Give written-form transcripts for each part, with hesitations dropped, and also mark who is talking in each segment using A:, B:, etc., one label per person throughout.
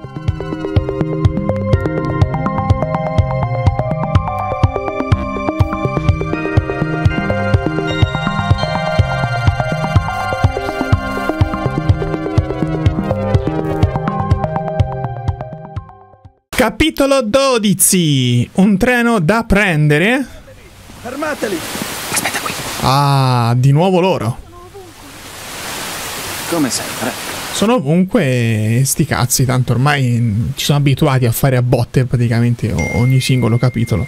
A: Capitolo 12. Un treno da prendere.
B: Fermateli!
C: Aspetta qui.
A: Ah, di nuovo loro.
C: Come sempre.
A: Sono ovunque, sti cazzi, tanto ormai ci sono abituati a fare a botte praticamente ogni singolo capitolo.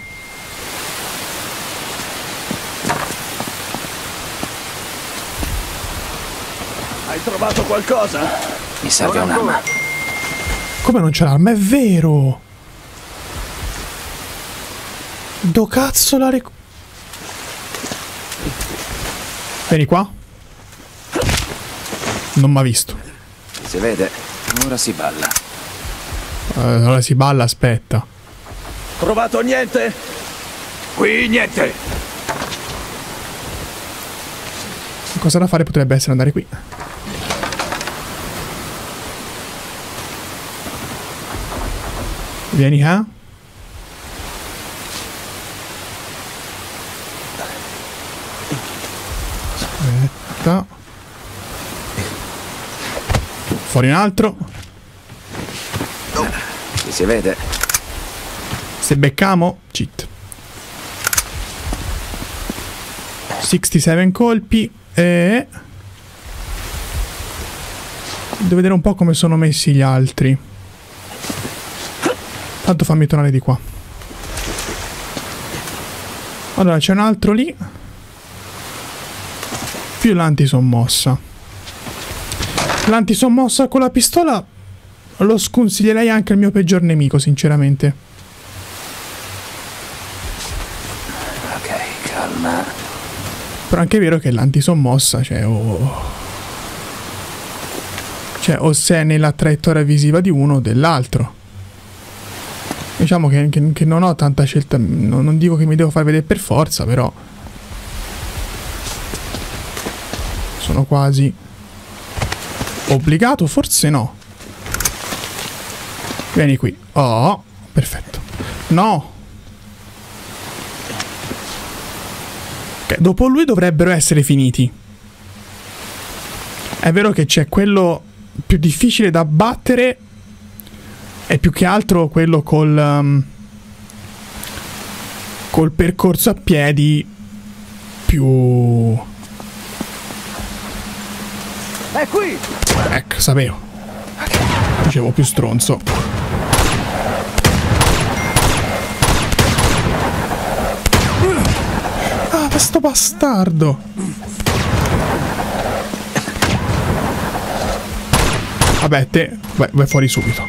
B: Hai trovato qualcosa?
C: Mi serve un'arma.
A: Come non c'è l'arma? È vero! Do cazzo la Vieni qua. Non m'ha visto.
C: Si vede, ora si balla.
A: Ora si balla, aspetta.
B: Trovato niente? Qui niente!
A: Cosa da fare potrebbe essere andare qui. Vieni qua. Aspetta. Fuori un altro.
C: Si vede.
A: Se beccamo, cheat. 67 colpi e... devo vedere un po' come sono messi gli altri. Tanto fammi tornare di qua. Allora c'è un altro lì. Più l'antisommossa. L'antisommossa con la pistola lo sconsiglierei anche al mio peggior nemico, sinceramente.
C: Ok, calma.
A: Però anche è vero che l'antisommossa, cioè o se è nella traiettoria visiva di uno o dell'altro. Diciamo che non ho tanta scelta, non dico che mi devo far vedere per forza, però sono quasi obbligato, forse no. Vieni qui. Oh, perfetto. No. Ok, dopo lui dovrebbero essere finiti. È vero che c'è quello più difficile da battere e più che altro quello col percorso a piedi più...
B: È qui!
A: Ecco, sapevo. Dicevo più stronzo. Ah, questo bastardo. Vabbè, te vai fuori subito.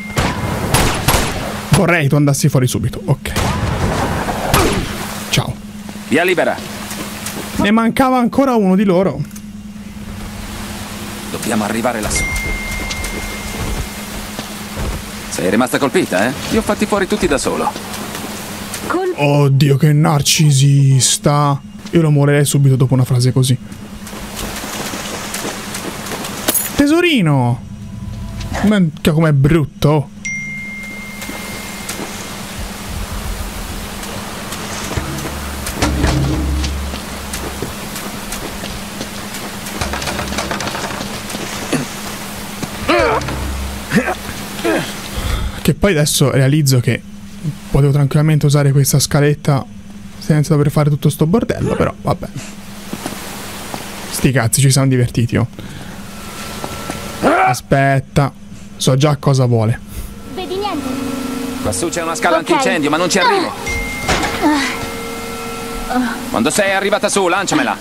A: Vorrei tu andassi fuori subito. Ok. Ciao.
C: Via libera.
A: Ne mancava ancora uno di loro.
C: Dobbiamo arrivare lassù. Sei rimasta colpita, eh? Li ho fatti fuori tutti da solo.
A: Oddio, che narcisista. Io lo morirei subito dopo una frase così. Tesorino. Minchia, com'è brutto. Che poi adesso realizzo che potevo tranquillamente usare questa scaletta senza dover fare tutto sto bordello, però vabbè. Sti cazzi, ci siamo divertiti, oh. Aspetta, so già cosa vuole.
D: Vedi niente?
C: Quassù c'è una scala antincendio, ma non ci arrivo. Quando sei arrivata su, lanciamela.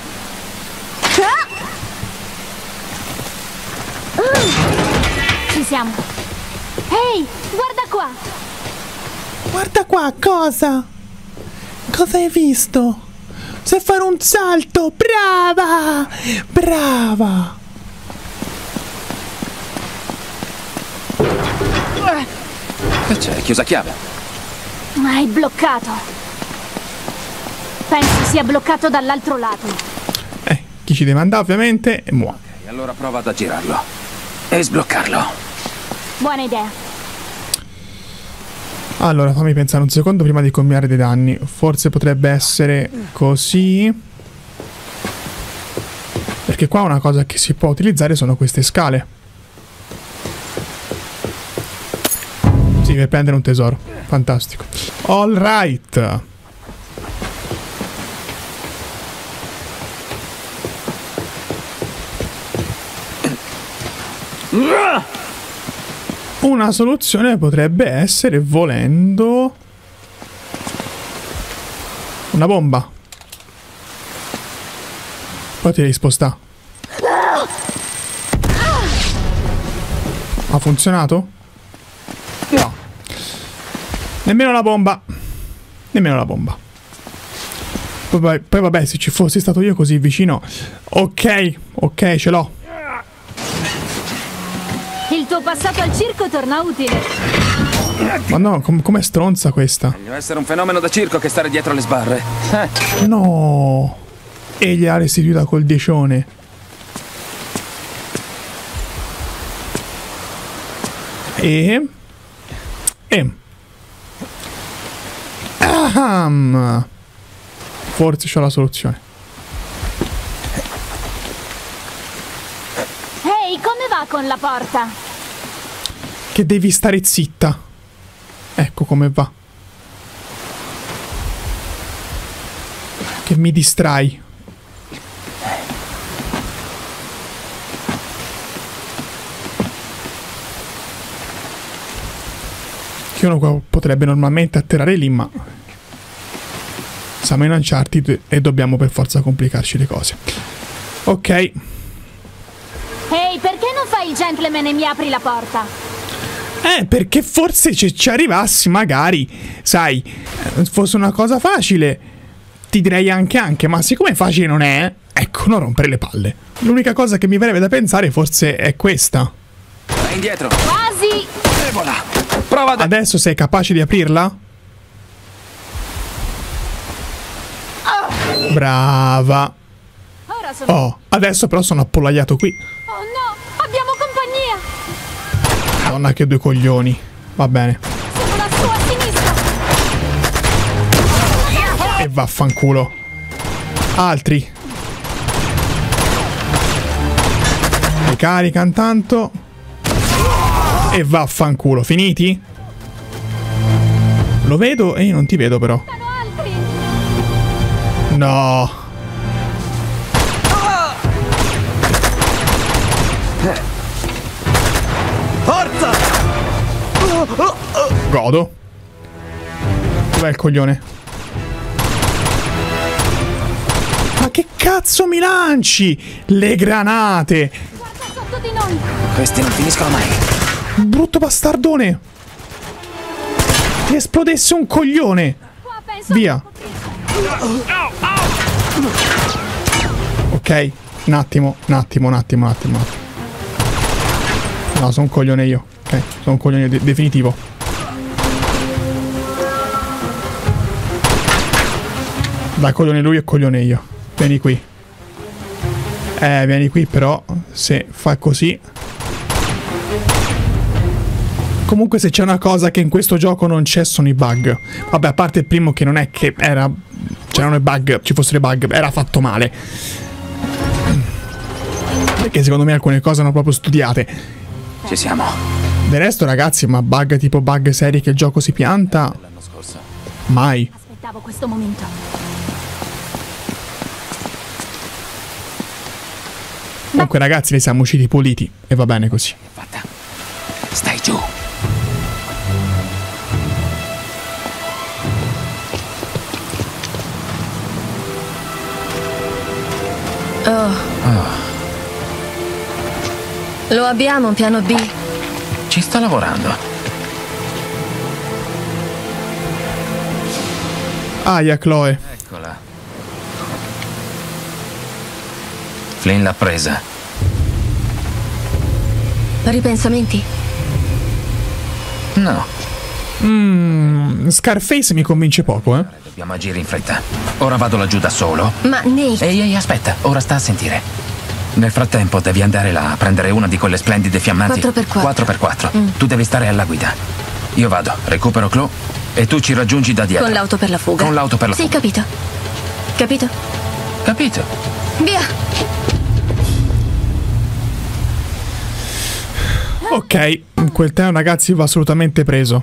D: Ci siamo. Ehi, guarda qua.
A: Guarda qua, cosa? Cosa hai visto? Sai fare un salto, brava! Brava!
C: Che c'è? Chiusa a chiave.
D: Ma è bloccato. Penso sia bloccato dall'altro lato.
A: Chi ci deve andare ovviamente è muore.
C: Ok, allora prova ad aggirarlo. E sbloccarlo.
D: Buona idea.
A: Allora, fammi pensare un secondo prima di commiare dei danni. Forse potrebbe essere così. Perché qua una cosa che si può utilizzare sono queste scale. Sì, per prendere un tesoro. Fantastico. All right. Una soluzione potrebbe essere, volendo, una bomba. Poi ti devi spostare. Ha funzionato? No. Nemmeno la bomba. Nemmeno la bomba. Poi vabbè, se ci fossi stato io così vicino. Ok, ok, ce l'ho.
D: Il tuo passato al circo torna utile.
A: Ma no, com'è stronza questa?
C: Meglio essere un fenomeno da circo che stare dietro le sbarre.
A: No. E gliela restituita col decione. Aham. Forse c'ho la soluzione.
D: Ehi, come va con la porta?
A: Che devi stare zitta. Ecco come va. Che mi distrai. Che uno qua potrebbe normalmente atterrare lì, ma siamo in Uncharted e dobbiamo per forza complicarci le cose. Ok.
D: Ehi, perché non fai il gentleman e mi apri la porta?
A: Perché forse ci arrivassi, magari, sai, fosse una cosa facile, ti direi anche, ma siccome facile non è, ecco, non rompere le palle. L'unica cosa che mi verrebbe da pensare forse è questa.
C: Vai indietro.
D: Quasi!
C: Evola. Prova ad...
A: Adesso sei capace di aprirla? Brava.
D: Ora sono...
A: Oh, adesso però sono appollaiato qui.
D: Oh no, abbiamo compagnia!
A: Madonna, che due coglioni. Va bene.
D: Sono la sua sinistra!
A: E vaffanculo. Altri. Ricarica intanto. E vaffanculo. Finiti? Lo vedo e io non ti vedo però.
D: Sono altri!
A: No.
B: Forza!
A: Godo. Dov'è il coglione? Ma che cazzo mi lanci? Le granate!
D: Guarda sotto di noi!
C: Questi non finiscono mai.
A: Brutto bastardone! Ti esplodesse un coglione!
D: Qua penso...
A: Via! Ok, un attimo. No, sono un coglione io. Ok, sono un coglione definitivo. Dai, coglione lui e coglione io. Vieni qui. Vieni qui però, se fa così... Comunque se c'è una cosa che in questo gioco non c'è sono i bug. Vabbè, a parte il primo che non è che era... c'erano i bug, ci fossero i bug, era fatto male. Perché secondo me alcune cose hanno proprio studiate.
C: Ci siamo.
A: Del resto ragazzi, ma bug tipo bug seri che il gioco si pianta?
C: L'anno scorso.
A: Mai.
D: Aspettavo questo momento.
A: Comunque ragazzi, li siamo usciti puliti. E va bene così.
C: Fatta. Stai giù.
E: Lo abbiamo un piano B?
C: Ci sto lavorando.
A: Aia, Chloe.
C: Eccola. Flynn l'ha presa.
E: Ripensamenti?
C: No.
A: Scarface mi convince poco, eh.
C: Dobbiamo agire in fretta. Ora vado laggiù da solo.
E: Ma Nate...
C: Ehi, aspetta. Ora sta a sentire. Nel frattempo devi andare là a prendere una di quelle splendide fiammanti
E: 4x4.
C: 4x4. Tu devi stare alla guida. Io vado, recupero Chloe E tu ci raggiungi da dietro.
E: Con l'auto per la fuga.
C: Con l'auto per la
E: Sì,
C: fuga.
E: capito. Capito?
C: Capito?
E: Via!
A: Ok, quel treno ragazzi va assolutamente preso.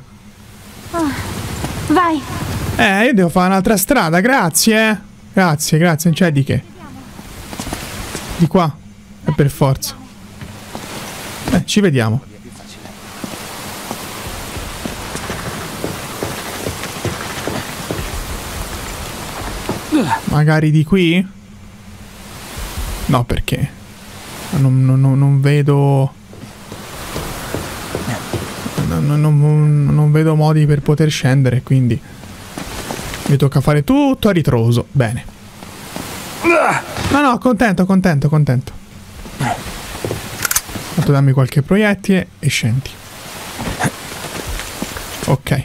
D: Vai.
A: Io devo fare un'altra strada, grazie. Grazie, non c'è di che. Di qua. E per forza. Ci vediamo. Magari di qui? No, perché? Non vedo... Non vedo modi per poter scendere, quindi... Mi tocca fare tutto a ritroso. Bene. No, contento. Fatto dammi qualche proiettile e scendi. Ok.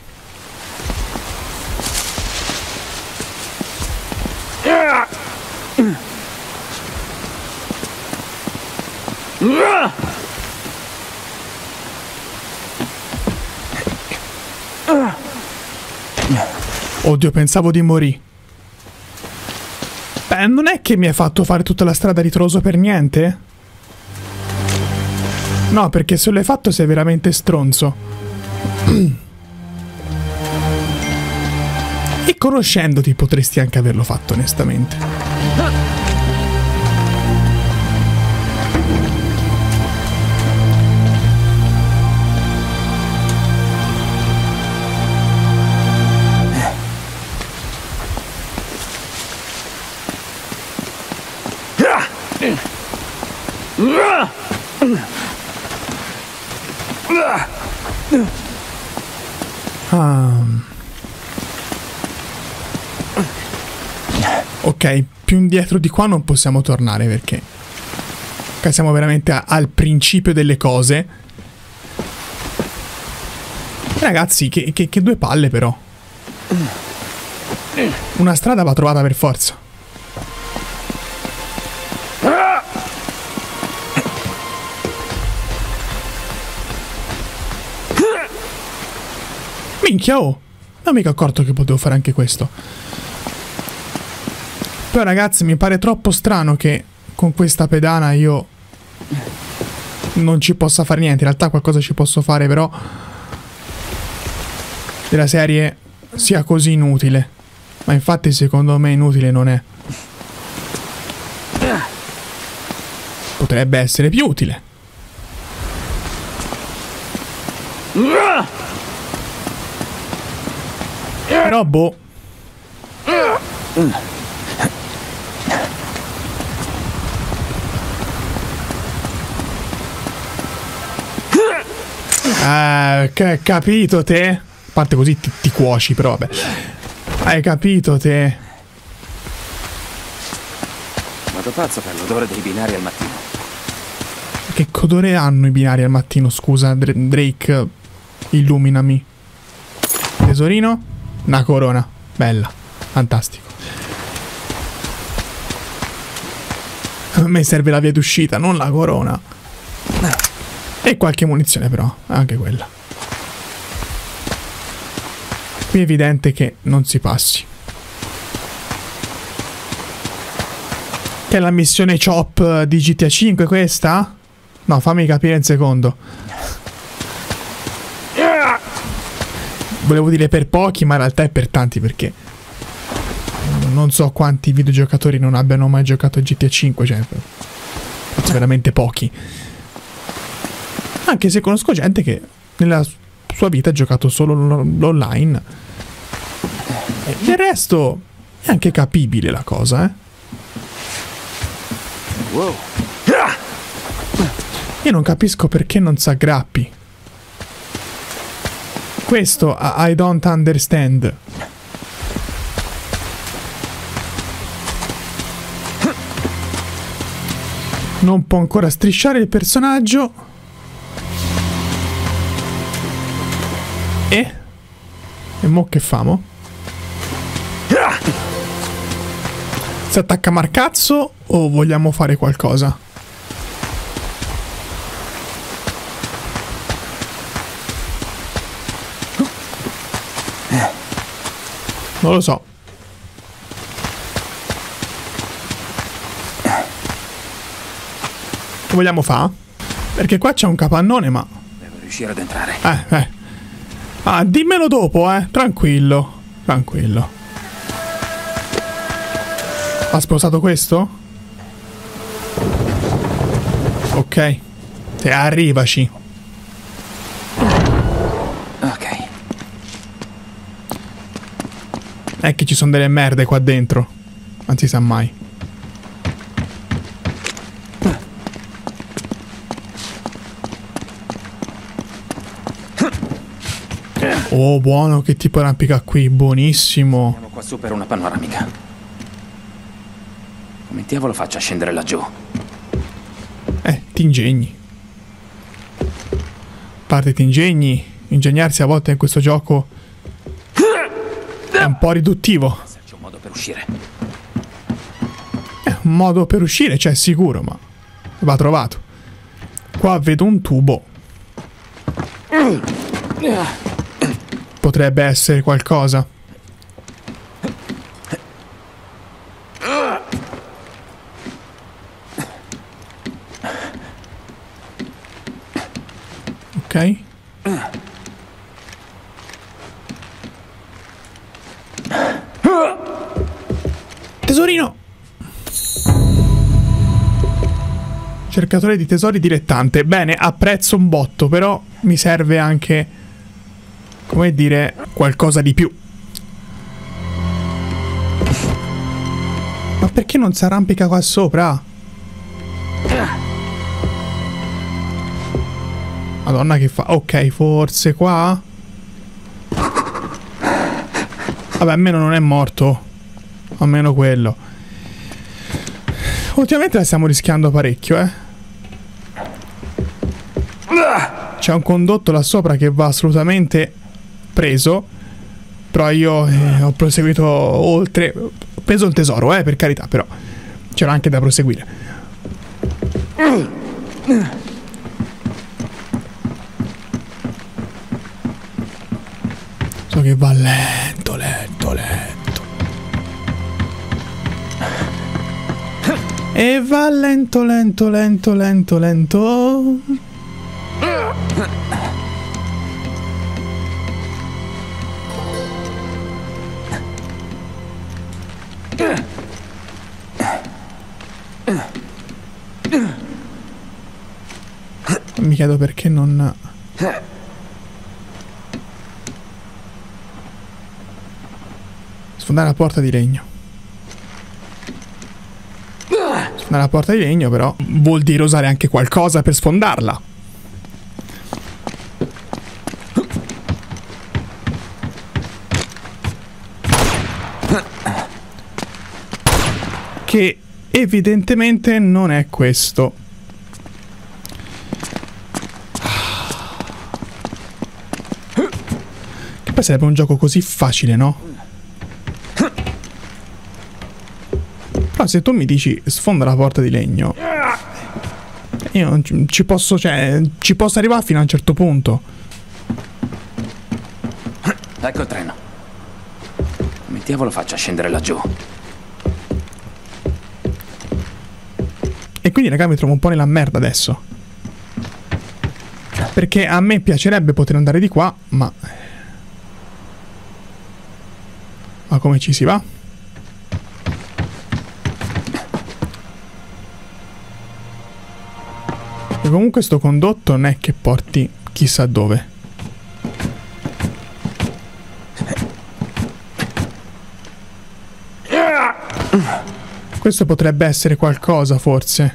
A: Oddio, pensavo di morire. Beh, non è che mi hai fatto fare tutta la strada a ritroso per niente? No, perché se l'hai fatto sei veramente stronzo. E conoscendoti potresti anche averlo fatto, onestamente. Ok, più indietro di qua non possiamo tornare perché siamo veramente al principio delle cose. Ragazzi, che due palle però. Una strada va trovata per forza. Minchia, oh! Non mica accorto che potevo fare anche questo. Però ragazzi, mi pare troppo strano che con questa pedana io non ci possa fare niente. In realtà qualcosa ci posso fare, però della serie sia così inutile. Ma infatti secondo me inutile non è. Potrebbe essere più utile. Però boh. Capito te? A parte così ti cuoci, però vabbè. Hai capito te?
F: Vado pazzo per l'odore dei binari al mattino.
A: Che odore hanno i binari al mattino? Scusa, Drake, illuminami. Tesorino? Una corona. Bella. Fantastico. A me serve la via d'uscita, non la corona. E qualche munizione però, anche quella. Qui è evidente che non si passi. Che è la missione Chop di GTA 5 questa? No, fammi capire un secondo. Volevo dire per pochi, ma in realtà è per tanti, perché non so quanti videogiocatori non abbiano mai giocato a GTA 5, cioè veramente pochi. Anche se conosco gente che nella sua vita ha giocato solo l'online. E del resto è anche capibile la cosa, eh.
F: Wow.
A: Io non capisco perché non si aggrappi. Questo I don't understand. Non può ancora strisciare il personaggio. E mo che famo? Si attacca Marcazzo o vogliamo fare qualcosa? Non lo so. Che vogliamo fare? Perché qua c'è un capannone, ma...
C: Devo riuscire ad entrare.
A: Ah, dimmelo dopo, Tranquillo. Tranquillo. Ha sposato questo? Ok. Te arrivaci.
C: Ok.
A: È che ci sono delle merde qua dentro. Non si sa mai. Oh, buono, che tipo arrampica qui, buonissimo.
C: Andiamo qua su per una panoramica. Come diavolo faccio a scendere laggiù?
A: Ti ingegni. A parte ti ingegni, ingegnarsi a volte in questo gioco è un po' riduttivo.
C: C'è un modo per uscire.
A: Un modo per uscire c'è sicuro, ma va trovato. Qua vedo un tubo. Potrebbe essere qualcosa. Ok. Tesorino. Cercatore di tesori dilettante. Bene, apprezzo un botto, però mi serve anche, come dire, qualcosa di più. Ma perché non si arrampica qua sopra? Madonna, che fa? Ok, forse qua? Vabbè, almeno non è morto. Almeno quello. Ultimamente la stiamo rischiando parecchio, C'è un condotto là sopra che va assolutamente preso. Però io ho proseguito oltre. Ho preso il tesoro, per carità, però c'era anche da proseguire. So che va lento, lento, lento. E va lento, lento, lento, lento, lento. Mi chiedo perché non... Sfondare la porta di legno. Sfondare la porta di legno, però, vuol dire usare anche qualcosa per sfondarla. Che evidentemente non è questo. Che poi sarebbe un gioco così facile, no? Però se tu mi dici sfonda la porta di legno, io non ci posso, cioè, ci posso arrivare fino a un certo punto.
C: Ecco il treno. Come diavolo faccio a scendere laggiù?
A: E quindi raga mi trovo un po' nella merda adesso. Perché a me piacerebbe poter andare di qua, ma come ci si va? E comunque sto condotto non è che porti chissà dove. Questo potrebbe essere qualcosa, forse.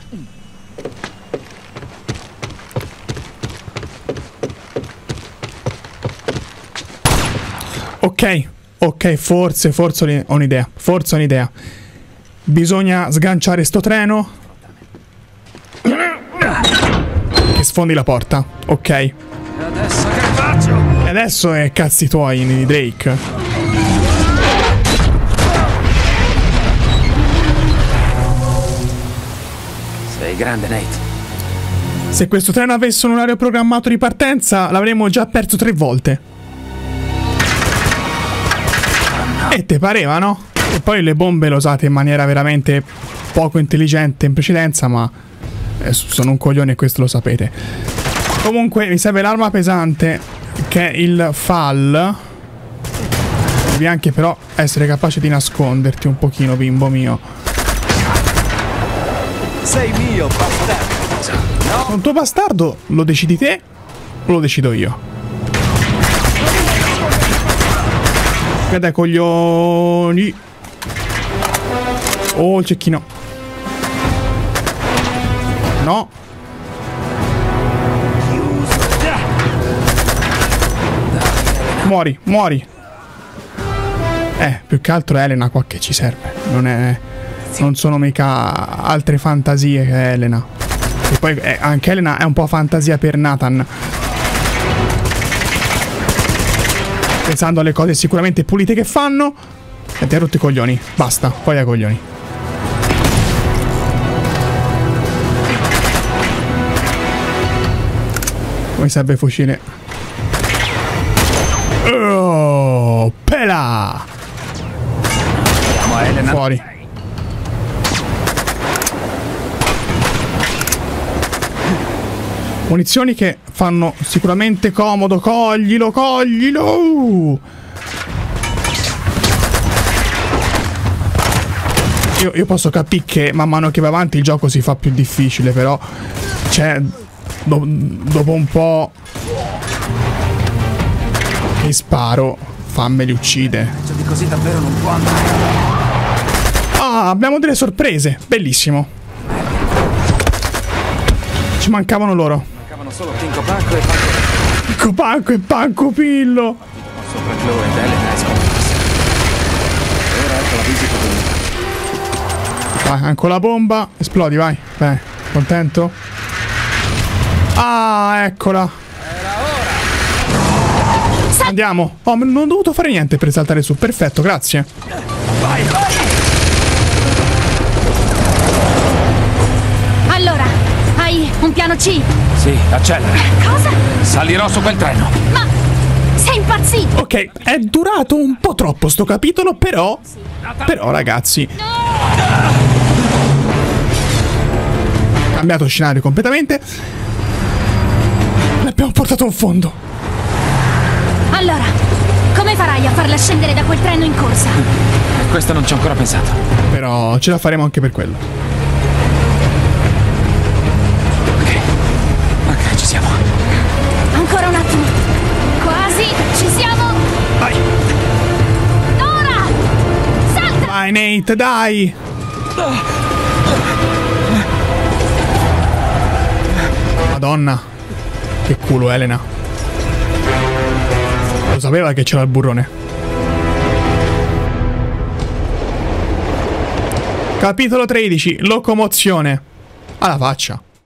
A: Ok, forse ho un'idea. Forse ho un'idea. Bisogna sganciare sto treno. Che sfondi la porta. Ok. E
C: adesso che faccio?
A: E adesso è cazzi tuoi di Drake.
C: Sei grande, Nate.
A: Se questo treno avesse un orario programmato di partenza, l'avremmo già perso 3 volte. E te pareva, no? E poi le bombe le usate in maniera veramente poco intelligente in precedenza, ma sono un coglione e questo lo sapete. Comunque mi serve l'arma pesante, che è il FAL. Devi anche però essere capace di nasconderti un pochino, bimbo mio.
B: Sei mio, bastardo.
A: Sono un tuo bastardo, lo decidi te o lo decido io? Che dai coglioni. Oh, il cecchino. No. Muori, muori. Più che altro Elena qua che ci serve. Non sono mica altre fantasie che Elena. E poi anche Elena è un po' fantasia per Nathan. Pensando alle cose sicuramente pulite che fanno. E ti hai rotto i coglioni. Basta, poi ai coglioni. Come serve fucile? Oh, pela! Fuori. Munizioni che fanno sicuramente comodo. Coglilo, coglilo! Io posso capire che man mano che va avanti il gioco si fa più difficile, però cioè dopo un po' che sparo fammeli uccide.
C: Di così davvero non può andare.
A: Ah, abbiamo delle sorprese. Bellissimo. Ci mancavano loro.
C: Mancavano solo Pinco Panco e Panco.
A: Pinco Panco e Panco Pillo.
C: Sopra Chloe ed Elena è scomparsa. Ora ecco la visita del...
A: Vai, ancora la bomba. Esplodi, vai. Beh, contento? Ah, eccola. Andiamo. Oh, non ho dovuto fare niente per saltare su. Perfetto, grazie.
B: Vai, vai!
D: Allora, hai un piano C?
C: Sì, accelera.
D: Cosa?
C: Salirò su quel treno.
D: Ma sei impazzito?
A: Ok, è durato un po' troppo sto capitolo, però ragazzi, cambiato scenario completamente. L'abbiamo portato in fondo.
D: Allora, come farai a farla scendere da quel treno in corsa?
C: Questo non ci ho ancora pensato.
A: Però ce la faremo anche per quello.
C: Ok, ci siamo.
D: Ancora un attimo. Quasi, ci siamo.
A: Vai.
D: Ora! Salta!
A: Vai Nate, dai. Madonna. Che culo Elena. Lo sapeva che c'era il burrone. Capitolo 13. Locomozione. Alla faccia.